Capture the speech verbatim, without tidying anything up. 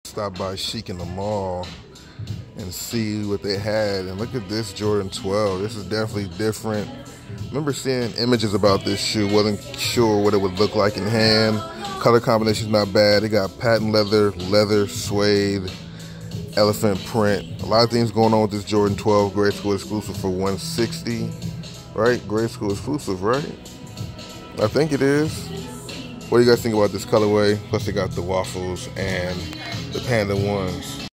Stop by Chic in the mall and see what they had. And look at this Jordan twelve. This is definitely different. Remember seeing images about this shoe. Wasn't sure what it would look like in hand. Color combination's not bad. They got patent leather, leather, suede, elephant print. A lot of things going on with this Jordan twelve. Grade School exclusive for one hundred sixty dollars. Right? Grade School exclusive, right? I think it is. What do you guys think about this colorway? Plus they got the waffles and the panda ones.